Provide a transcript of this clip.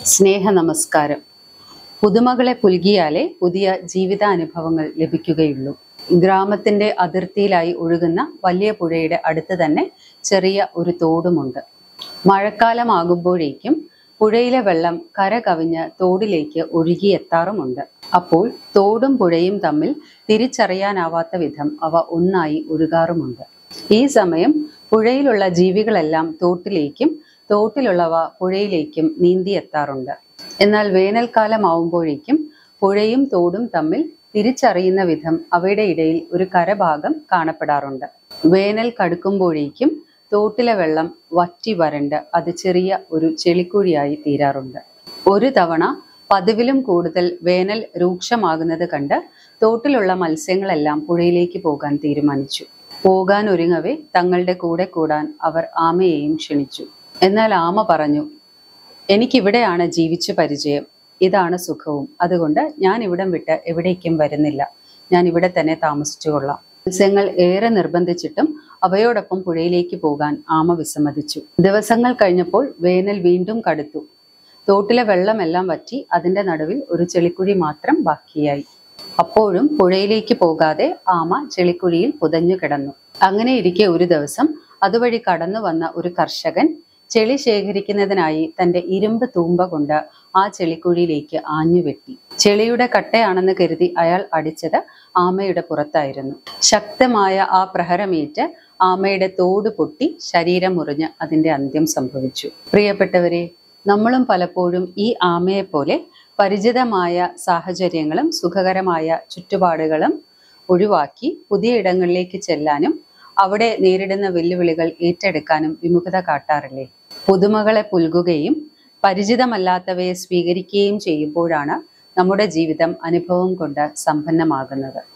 സ്നേഹ നമസ്കാരം. പുതുമകളെ പുൽകിയാലേ പുതിയ ജീവിതാനുഭവങ്ങൾ ലഭിക്കുകയുള്ളൂ. ഗ്രാമത്തിന്റെ അതിർത്തിയിലായി ഒഴുകുന്ന വലിയ പുഴയുടെ അടുത്ത് തന്നെ ചെറിയ ഒരു തോടുമുണ്ട്. മഴക്കാലമാകുമ്പോഴേക്കും പുഴയിലെ വെള്ളം കര കവിഞ്ഞ് തോടിലേക്ക് ഒഴുകിയെത്താറുമുണ്ട്. അപ്പോൾ തോടും പുഴയും തമ്മിൽ തിരിച്ചറിയാനാവാത്ത വിധം അവ ഒന്നായി ഒഴുകാറുമുണ്ട്. ഈ സമയം പുഴയിലുള്ള ജീവികളെല്ലാം തോട്ടിലേക്കും തോട്ടിലുള്ളവ പുഴയിലേക്കും നീന്തിയെത്താറുണ്ട്. എന്നാൽ വേനൽക്കാലമാവുമ്പോഴേക്കും പുഴയും തോടും തമ്മിൽ തിരിച്ചറിയുന്ന വിധം അവയുടെ ഇടയിൽ ഒരു കരഭാഗം കാണപ്പെടാറുണ്ട്. വേനൽ കടുക്കുമ്പോഴേക്കും തോട്ടിലെ വെള്ളം വറ്റി വരണ്ട് അത് ചെറിയ ഒരു ചെളിക്കുഴിയായി തീരാറുണ്ട്. ഒരു തവണ പതിവിലും കൂടുതൽ വേനൽ രൂക്ഷമാകുന്നത് കണ്ട് തോട്ടിലുള്ള മത്സ്യങ്ങളെല്ലാം പുഴയിലേക്ക് പോകാൻ തീരുമാനിച്ചു. പോകാൻ ഒരുങ്ങവേ തങ്ങളുടെ കൂടെ കൂടാൻ അവർ ആമയെയും ക്ഷണിച്ചു. എന്നാൽ ആമ പറഞ്ഞു, എനിക്കിവിടെയാണ് ജീവിച്ചു പരിചയം, ഇതാണ് സുഖവും, അതുകൊണ്ട് ഞാൻ ഇവിടം വിട്ട് എവിടേക്കും വരുന്നില്ല, ഞാൻ ഇവിടെ തന്നെ താമസിച്ചു കൊള്ളാം. മത്സ്യങ്ങൾ ഏറെ നിർബന്ധിച്ചിട്ടും അവയോടൊപ്പം പുഴയിലേക്ക് പോകാൻ ആമ വിസമ്മതിച്ചു. ദിവസങ്ങൾ കഴിഞ്ഞപ്പോൾ വേനൽ വീണ്ടും കടുത്തു. തോട്ടിലെ വെള്ളമെല്ലാം വറ്റി അതിന്റെ നടുവിൽ ഒരു ചെളിക്കുഴി മാത്രം ബാക്കിയായി. അപ്പോഴും പുഴയിലേക്ക് പോകാതെ ആമ ചെളിക്കുഴിയിൽ പുതഞ്ഞു കിടന്നു. അങ്ങനെ ഇരിക്കെ ഒരു ദിവസം അതുവഴി കടന്നു വന്ന ഒരു കർഷകൻ ചെളി ശേഖരിക്കുന്നതിനായി തന്റെ ഇരുമ്പ് തൂമ്പ കൊണ്ട് ആ ചെളിക്കുഴിയിലേക്ക് ആഞ്ഞുവെട്ടി. ചെളിയുടെ കട്ടയാണെന്ന് കരുതി അയാൾ അടിച്ചത് ആമയുടെ പുറത്തായിരുന്നു. ശക്തമായ ആ പ്രഹരമേറ്റ് ആമയുടെ തോട് പൊട്ടി ശരീരം മുറിഞ്ഞ് അതിന്റെ അന്ത്യം സംഭവിച്ചു. പ്രിയപ്പെട്ടവരെ, നമ്മളും പലപ്പോഴും ഈ ആമയെ പോലെ പരിചിതമായ സാഹചര്യങ്ങളും സുഖകരമായ ചുറ്റുപാടുകളും ഒഴിവാക്കി പുതിയ ഇടങ്ങളിലേക്ക് ചെല്ലാനും അവിടെ നേരിടുന്ന വെല്ലുവിളികൾ ഏറ്റെടുക്കാനും വിമുഖത കാട്ടാറില്ലേ? പുതുമകളെ പുൽകുകയും പരിചിതമല്ലാത്തവയെ സ്വീകരിക്കുകയും ചെയ്യുമ്പോഴാണ് നമ്മുടെ ജീവിതം അനുഭവം കൊണ്ട് സമ്പന്നമാകുന്നത്.